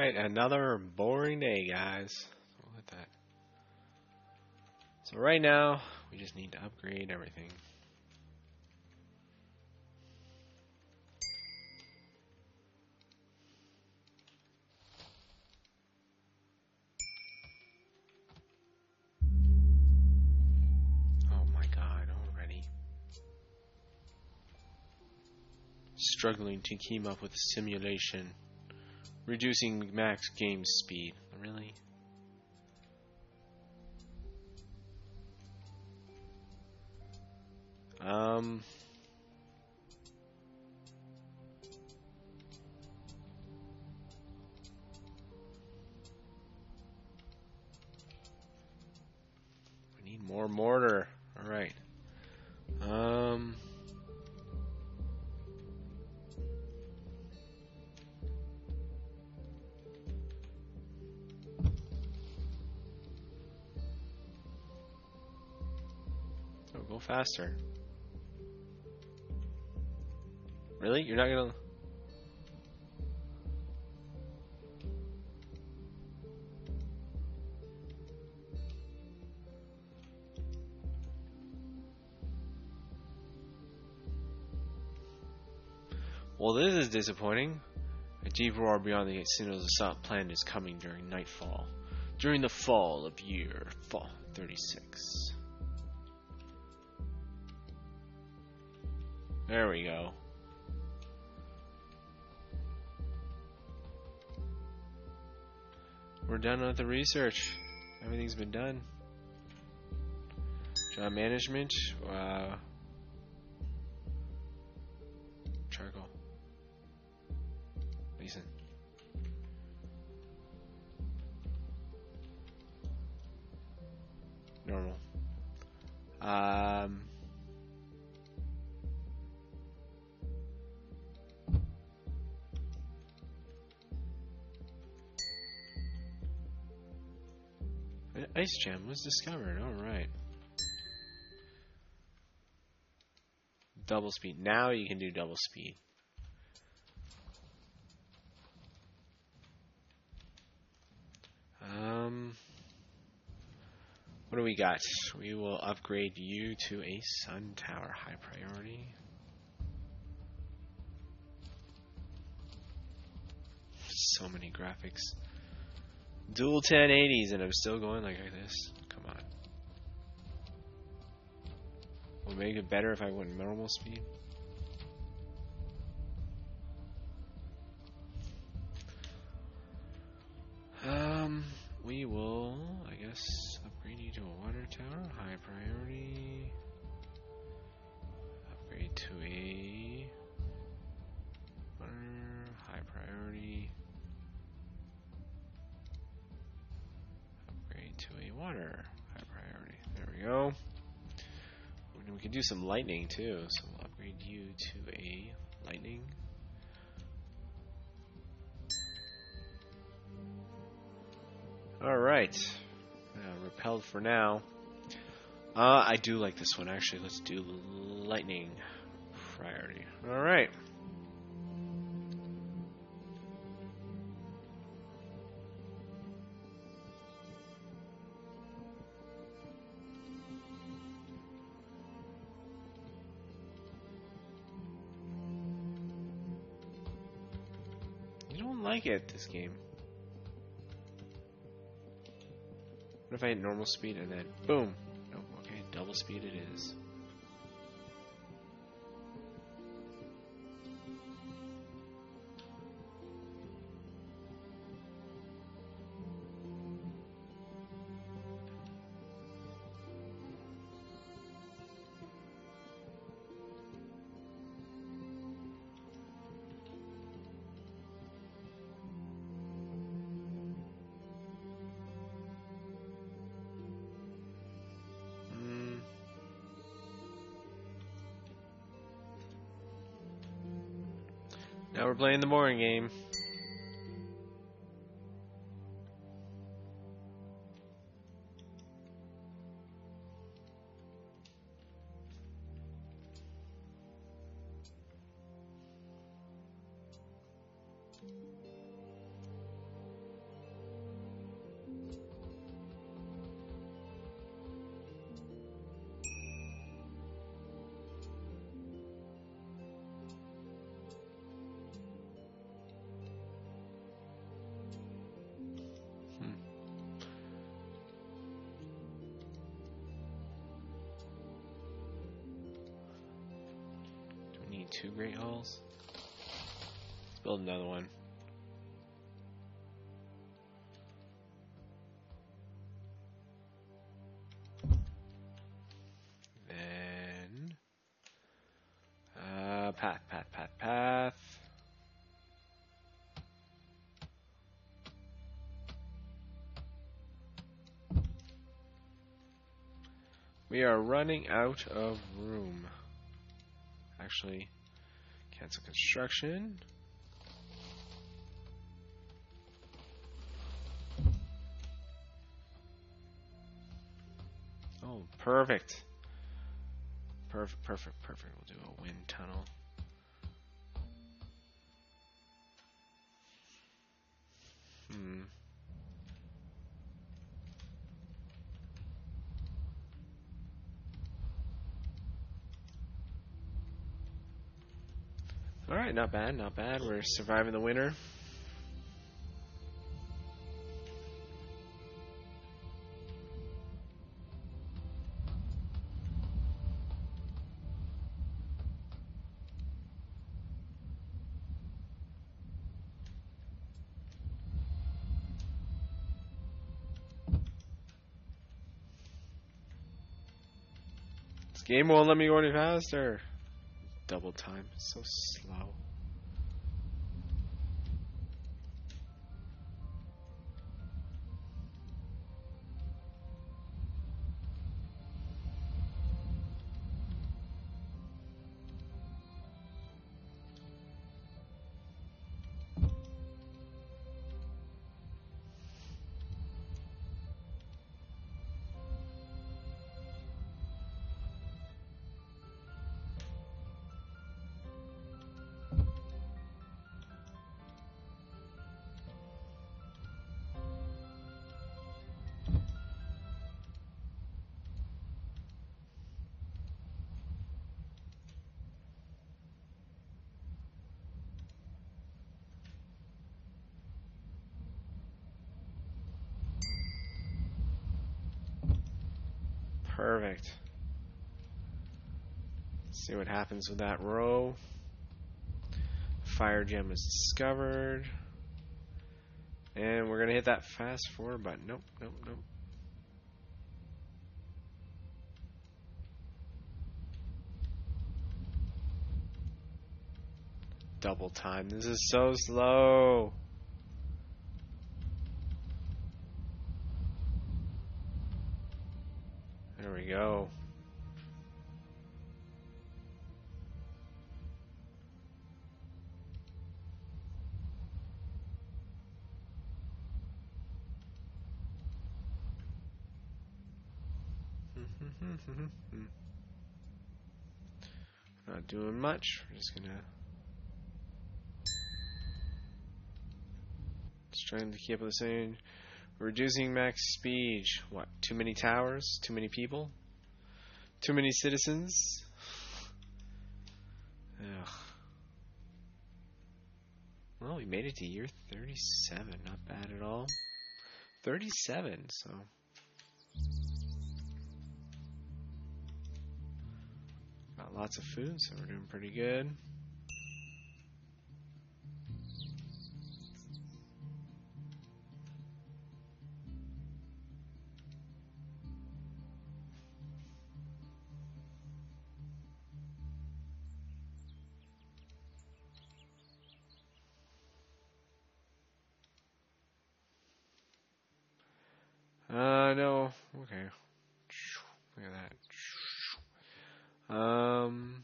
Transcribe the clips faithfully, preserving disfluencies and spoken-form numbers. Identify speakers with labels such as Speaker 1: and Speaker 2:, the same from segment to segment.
Speaker 1: Alright, another boring day, guys. Look at that. So right now, we just need to upgrade everything. Oh my god, already. Struggling to keep up with the simulation. Reducing max game speed. Really? Um... We need more mortar. Alright. Um... Oh, go faster. Really? You're not gonna... Well, this is disappointing. A deep roar beyond the signals of South Planet is coming during nightfall. During the fall of year fall thirty-six. There we go. We're done with the research. Everything's been done. Job management. Uh, charcoal. Listen. Normal. Um. An ice gem was discovered. All right. Double speed. Now you can do double speed. Um. What do we got? We will upgrade you to a sun tower, high priority. So many graphics. Dual ten eighties and I'm still going like this. Come on. Will it make it better if I went normal speed? Um, we will, I guess, upgrade you to a water tower, high priority. Upgrade to a water, high priority. Upgrade to a water, high priority. There we go. And we can do some lightning too, so we'll upgrade you to a lightning. Alright. Uh, repelled for now. Uh, I do like this one actually. Let's do lightning priority. Alright. You don't like it, this game. What if I hit normal speed and then boom? Nope, okay, double speed it is. Now we're playing the boring game. two great halls. Let's build another one. Then uh, path, path, path, path. We are running out of room. Actually, cancel construction. Oh, perfect. Perfect, perfect, perfect. We'll do a wind tunnel. Hmm. Alright, not bad, not bad. We're surviving the winter. This game won't let me go any faster. Double time, it's so slow. Perfect. Let's see what happens with that row. Fire gem is discovered. And we're going to hit that fast forward button. Nope, nope, nope. Double time. This is so slow. There we go. Not doing much. We're just gonna just trying to keep it the same. Reducing max speed. What? Too many towers? Too many people? Too many citizens? Ugh. Well, we made it to year thirty-seven. Not bad at all. thirty-seven, so. Got lots of food, so we're doing pretty good. Uh, no. Okay. Look at that. Um.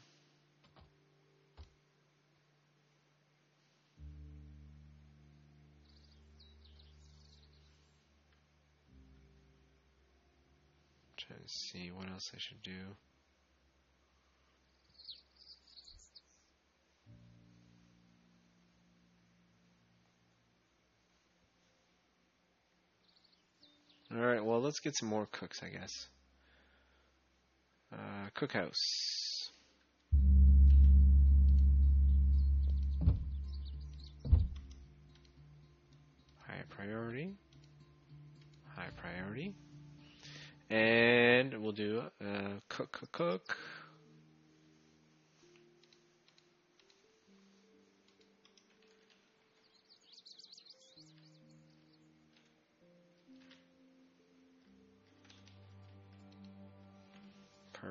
Speaker 1: Trying to see what else I should do. Alright, well, let's get some more cooks, I guess. Uh, cookhouse. High priority. High priority. And we'll do uh, cook, cook, cook.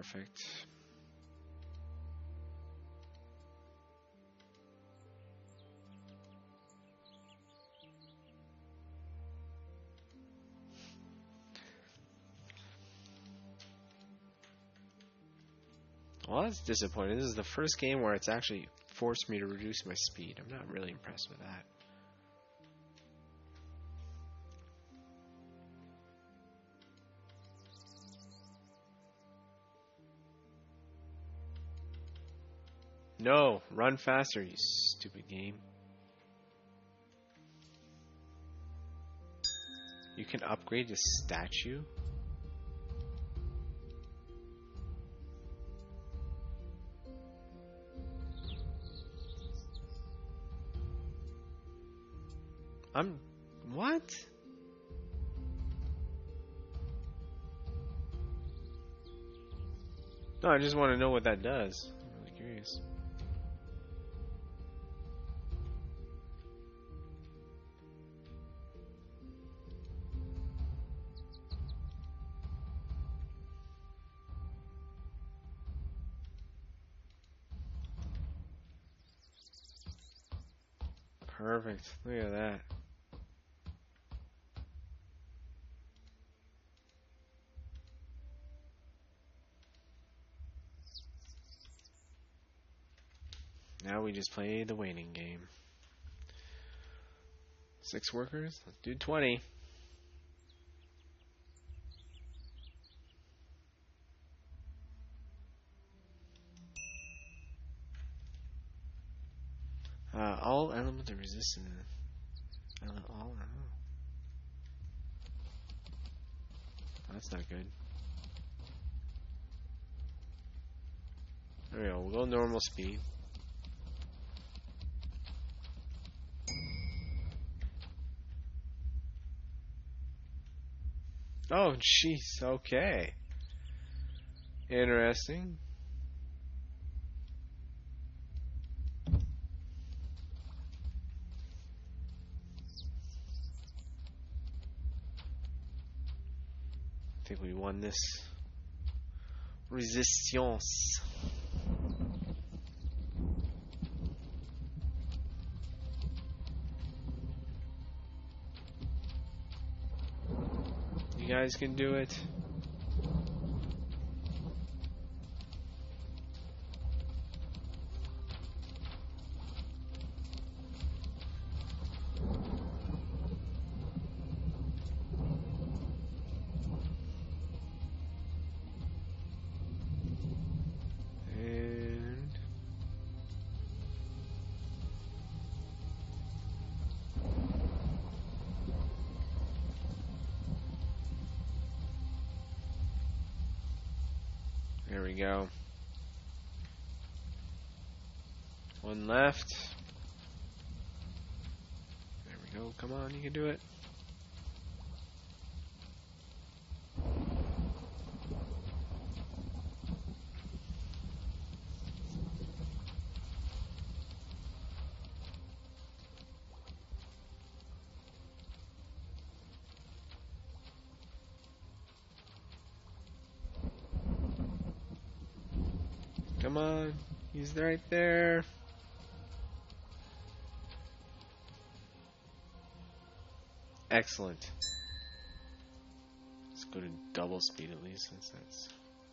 Speaker 1: Perfect. Well, that's disappointing. This is the first game where it's actually forced me to reduce my speed. I'm not really impressed with that. No, run faster, you stupid game. You can upgrade the statue? I'm... What? No, I just want to know what that does. I'm really curious. Perfect. Look at that. Now we just play the waiting game. Six workers? Let's do twenty. Uh, all elements are resistant. All, oh. That's not good. There we go. We'll go normal speed. Oh, jeez. Okay. Interesting. I think we won this. Resistance. You guys can do it. And there we go. One left. There we go. Come on, you can do it. Come on. He's right there. Excellent. Let's go to double speed at least, since that's...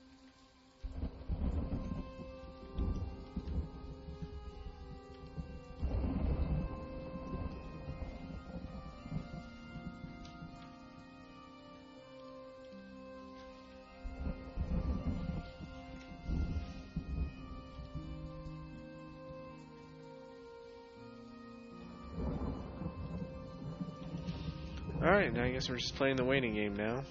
Speaker 1: Alright, now I guess we're just playing the waiting game now.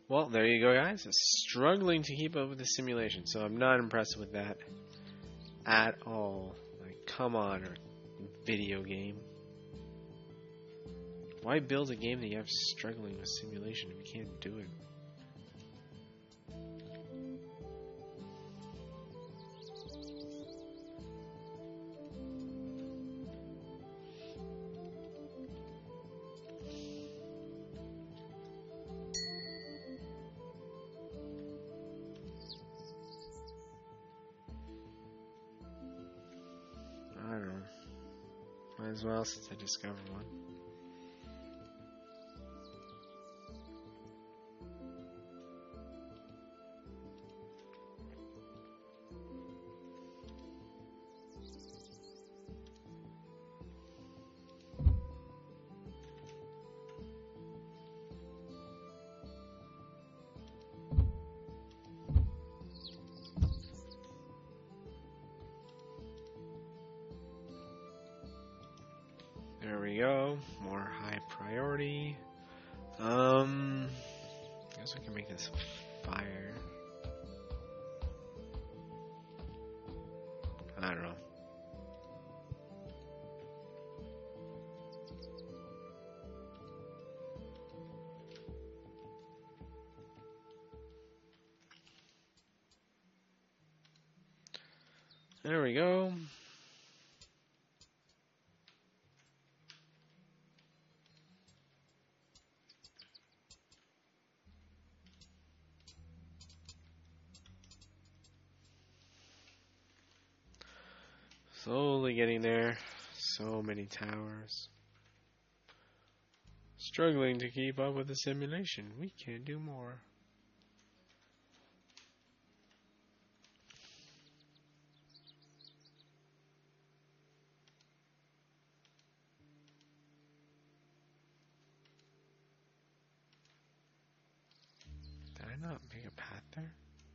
Speaker 1: Well, there you go, guys. Struggling to keep up with the simulation, so I'm not impressed with that at all. Like, come on, video game. Why build a game that you have struggling with simulation if you can't do it? I don't know. Might as well since I discovered one. There we go. More high priority. Um, I guess we can make this fire. I don't know. There we go. Slowly getting there. So many towers. Struggling to keep up with the simulation. We can do more. Did I not make a path there?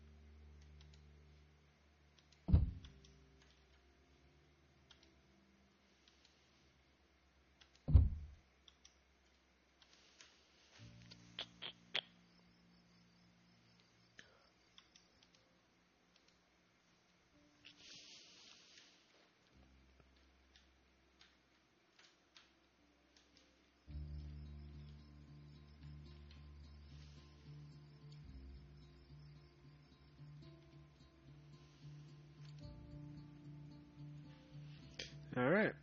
Speaker 1: Alright.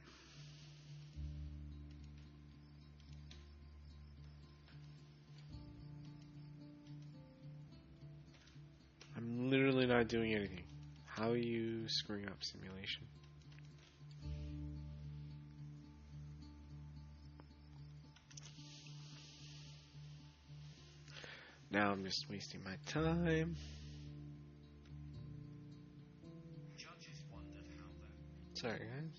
Speaker 1: I'm literally not doing anything. How are you screwing up simulation? Now I'm just wasting my time. Sorry, guys.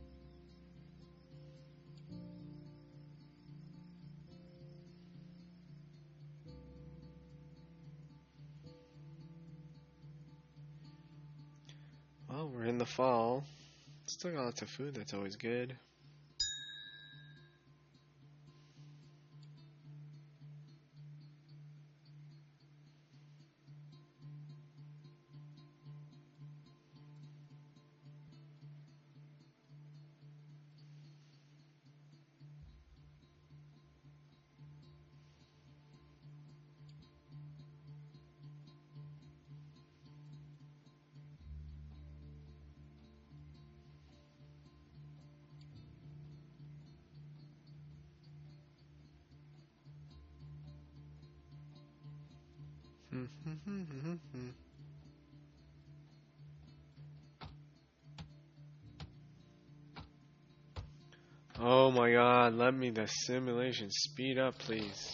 Speaker 1: Well, we're in the fall. Still got lots of food, that's always good. Oh my god, let me the simulation speed up, please.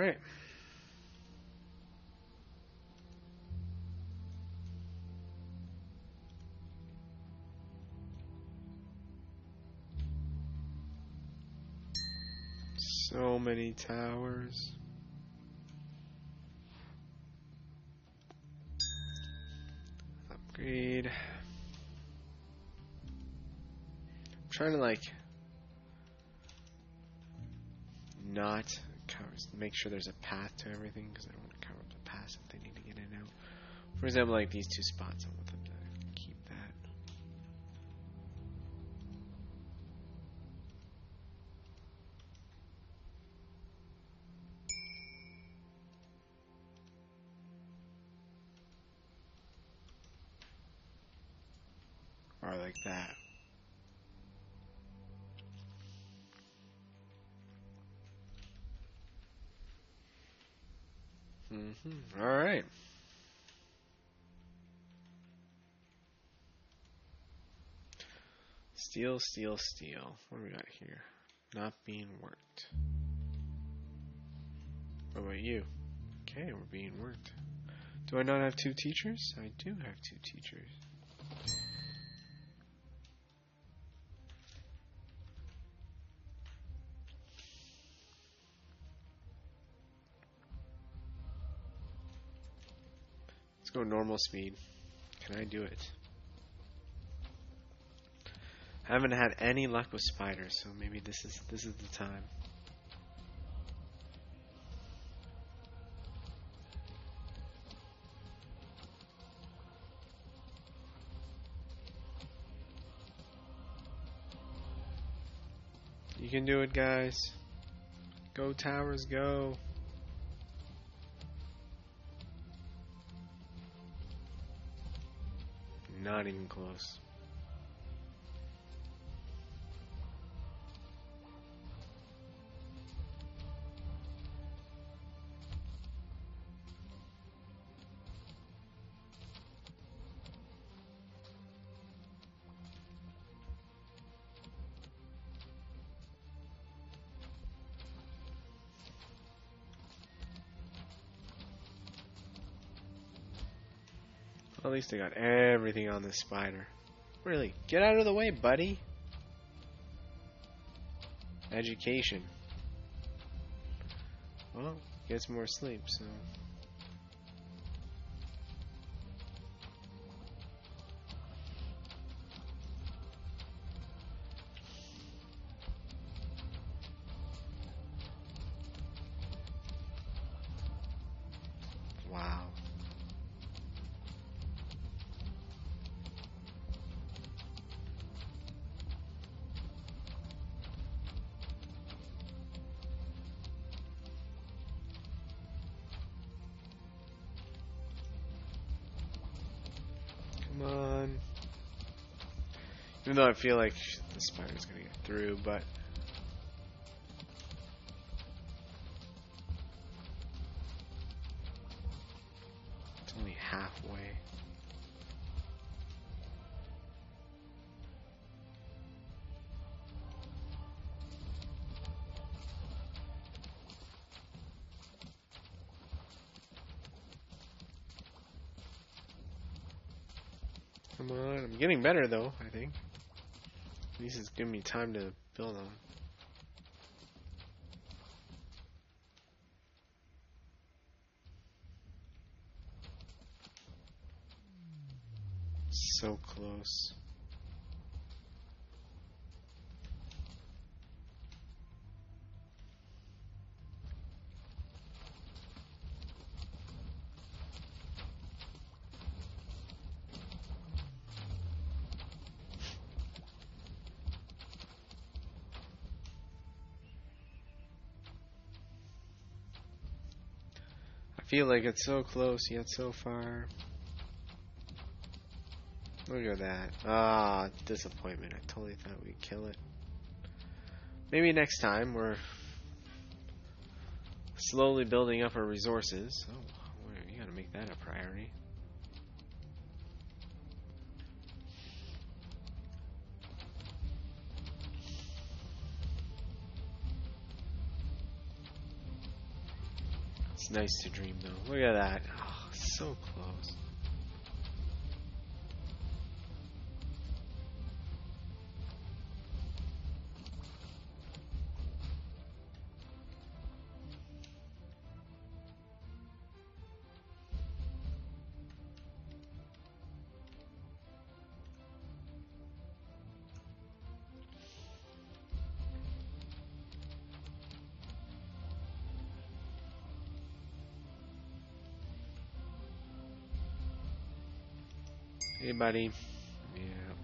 Speaker 1: Alright. So many towers. Upgrade. I'm trying to like not cover, make sure there's a path to everything because I don't want to cover up the paths if they need to get in and out. For example, like these two spots, I want them to keep that. Or like that. Mm-hmm. All right. Steel, steel, steel. What do we got here? Not being worked. What about you? Okay, we're being worked. Do I not have two teachers? I do have two teachers. Let's go normal speed. Can I do it? I haven't had any luck with spiders, so maybe this is this is the time. You can do it, guys. Go towers, go. Not even close. At least I got everything on this spider. Really, get out of the way, buddy. Education. Well, gets more sleep, so. Wow. Come on. Even though I feel like the spider's gonna get through, but it's only halfway. Come on, I'm getting better though, I think. At least it's giving me time to build them. So close. I feel like it's so close yet so far. Look at that. Ah, disappointment. I totally thought we'd kill it. Maybe next time we're slowly building up our resources. Oh, you gotta make that a priority. It's nice to dream, though. Look at that. Oh, so close. Hey, buddy. Yeah.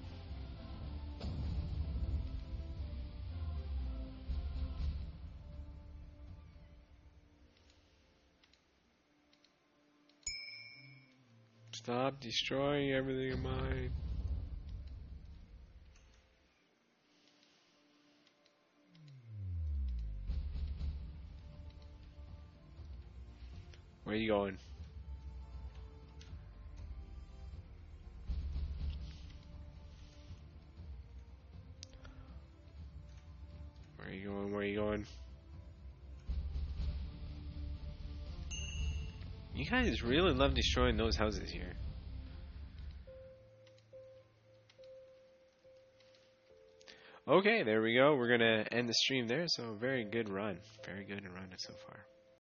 Speaker 1: Stop destroying everything of mine. Where are you going? Where are you going? Where are you going? You guys really love destroying those houses here. Okay, there we go. We're going to end the stream there. So, very good run. Very good run so far.